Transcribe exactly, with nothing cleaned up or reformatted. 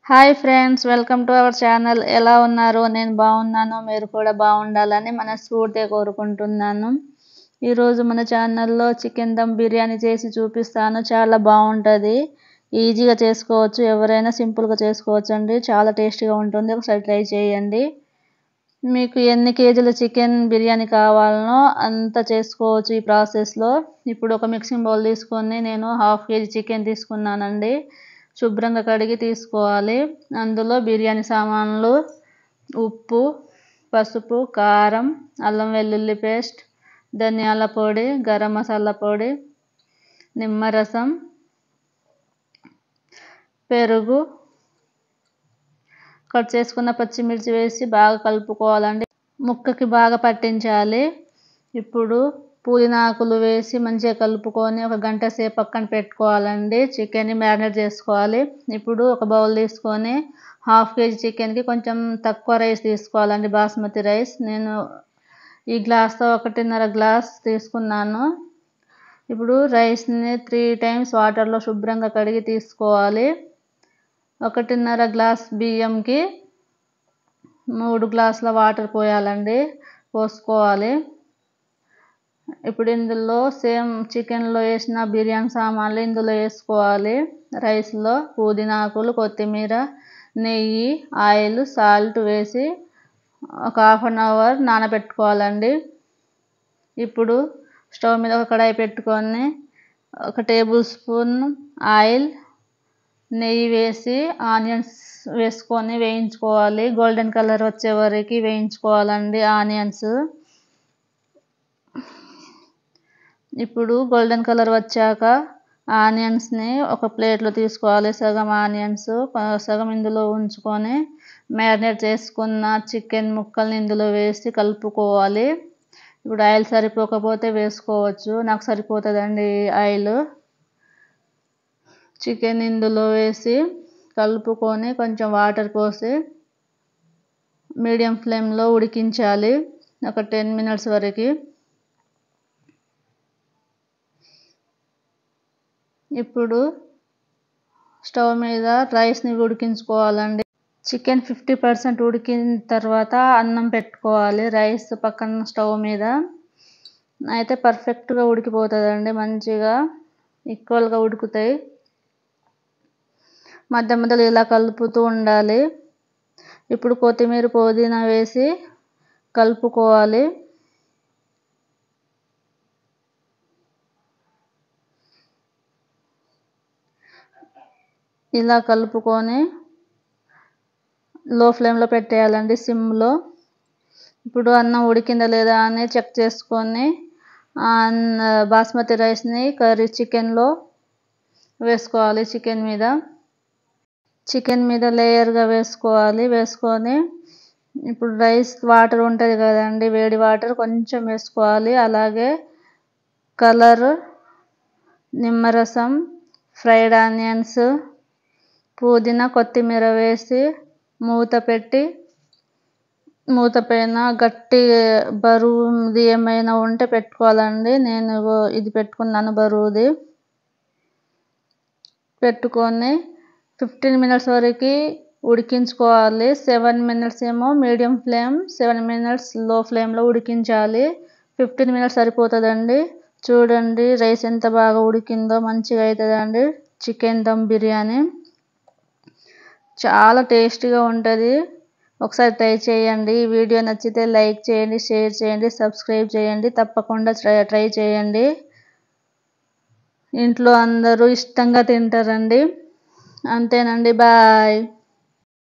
Hi friends, welcome to our channel. ఎలా ఉన్నారు? నేను బాగున్నాను, మీరు కూడా బాగుండాలని మనస్ఫూర్తిగా కోరుకుంటున్నాను. ఈరోజు మన ఛానల్లో చికెన్ దమ్ బిర్యానీ చేసి చూపిస్తాను. చాలా బాగుంటుంది, ఈజీగా చేసుకోవచ్చు. ఎవరైనా సింపుల్గా చేసుకోవచ్చు అండి. చాలా టేస్టీగా ఉంటుంది, ఒకసారి ట్రై చేయండి. మీకు ఎన్ని కేజీల చికెన్ బిర్యానీ కావాలనో అంత చేసుకోవచ్చు ఈ ప్రాసెస్లో. ఇప్పుడు ఒక మిక్సింగ్ బౌల్ తీసుకొని నేను హాఫ్ కేజీ చికెన్ తీసుకున్నానండి. శుభ్రంగా కడిగి తీసుకోవాలి. అందులో బిర్యానీ సామాన్లు, ఉప్పు, పసుపు, కారం, అల్లం వెల్లుల్లి పేస్ట్, ధనియాల పొడి, గరం మసాలా పొడి, నిమ్మరసం, పెరుగు, కట్ చేసుకున్న పచ్చిమిర్చి వేసి బాగా కలుపుకోవాలండి. ముక్కకి బాగా పట్టించాలి. ఇప్పుడు పుదీనాకులు వేసి మంచిగా కలుపుకొని ఒక గంట సేపు పక్కన పెట్టుకోవాలండి. చికెన్ని మ్యారినేట్ చేసుకోవాలి. ఇప్పుడు ఒక బౌల్ తీసుకొని హాఫ్ కేజీ చికెన్కి కొంచెం తక్కువ రైస్ తీసుకోవాలండి, బాస్మతి రైస్. నేను ఈ గ్లాస్తో ఒకటిన్నర గ్లాస్ తీసుకున్నాను. ఇప్పుడు రైస్ని త్రీ టైమ్స్ వాటర్లో శుభ్రంగా కడిగి తీసుకోవాలి. ఒకటిన్నర గ్లాస్ బియ్యంకి మూడు గ్లాసుల వాటర్ పోయాలండి, పోసుకోవాలి. ఇప్పుడు ఇందులో సేమ్ చికెన్లో వేసిన బిర్యానీ సామాన్లు ఇందులో వేసుకోవాలి. రైస్లో పుదీనాకులు, కొత్తిమీర, నెయ్యి, ఆయిల్, సాల్ట్ వేసి ఒక హాఫ్ అన్ అవర్ నానబెట్టుకోవాలండి. ఇప్పుడు స్టవ్ మీద ఒక కడాయి పెట్టుకొని ఒక టేబుల్ స్పూన్ ఆయిల్, నెయ్యి వేసి ఆనియన్స్ వేసుకొని వేయించుకోవాలి. గోల్డెన్ కలర్ వచ్చే వరకు వేయించుకోవాలండి ఆనియన్స్. ఇప్పుడు గోల్డెన్ కలర్ వచ్చాక ఆనియన్స్ని ఒక ప్లేట్లో తీసుకోవాలి. సగం ఆనియన్స్ సగం ఇందులో ఉంచుకొని మ్యారినేట్ చేసుకున్న చికెన్ ముక్కల్ని ఇందులో వేసి కలుపుకోవాలి. ఇప్పుడు ఆయిల్ సరిపోకపోతే వేసుకోవచ్చు, నాకు సరిపోతుందండి ఆయిల్. చికెన్ ఇందులో వేసి కలుపుకొని కొంచెం వాటర్ పోసి మీడియం ఫ్లేమ్లో ఉడికించాలి ఒక టెన్ మినిట్స్ వరకు. ఇప్పుడు స్టవ్ మీద రైస్ని ఉడికించుకోవాలండి. చికెన్ ఫిఫ్టీ పర్సెంట్ ఉడికిన తర్వాత అన్నం పెట్టుకోవాలి రైస్ పక్కన స్టవ్ మీద. అయితే పర్ఫెక్ట్గా ఉడికిపోతుందండి, మంచిగా ఈక్వల్గా ఉడుకుతాయి. మధ్య మధ్యలో ఇలా కలుపుతూ ఉండాలి. ఇప్పుడు కొత్తిమీర, పుదీనా వేసి కలుపుకోవాలి. ఇలా కలుపుకొని లో ఫ్లేమ్లో పెట్టేయాలండి, సిమ్లో. ఇప్పుడు అన్నం ఉడికిందా లేదా అని చెక్ చేసుకొని బాస్మతి రైస్ని కర్రీ చికెన్లో వేసుకోవాలి. చికెన్ మీద చికెన్ మీద లేయర్గా వేసుకోవాలి. వేసుకొని ఇప్పుడు రైస్ వాటర్ ఉంటుంది కదండి, వేడి వాటర్ కొంచెం వేసుకోవాలి. అలాగే కలర్, నిమ్మరసం, ఫ్రైడ్ ఆనియన్స్, పుదీనా, కొత్తిమీర వేసి మూత పెట్టి మూత పైన గట్టి బరువుది ఏమైనా ఉంటే పెట్టుకోవాలండి. నేను ఇది పెట్టుకున్నాను, బరువుది. పెట్టుకొని ఫిఫ్టీన్ మినిట్స్ వరకు ఉడికించుకోవాలి. సెవెన్ మినిట్స్ ఏమో medium flame, seven minutes low ఫ్లేమ్లో ఉడికించాలి. ఫిఫ్టీన్ మినిట్స్ సరిపోతుందండి. చూడండి రైస్ ఎంత బాగా ఉడికిందో, మంచిగా అవుతుందండి చికెన్ దమ్ బిర్యానీ. చాలా టేస్టీగా ఉంటుంది, ఒకసారి ట్రై చేయండి. ఈ వీడియో నచ్చితే లైక్ చేయండి, షేర్ చేయండి, సబ్స్క్రైబ్ చేయండి. తప్పకుండా ట్రై చేయండి. ఇంట్లో అందరూ ఇష్టంగా తింటారండి. అంతేనండి, బాయ్.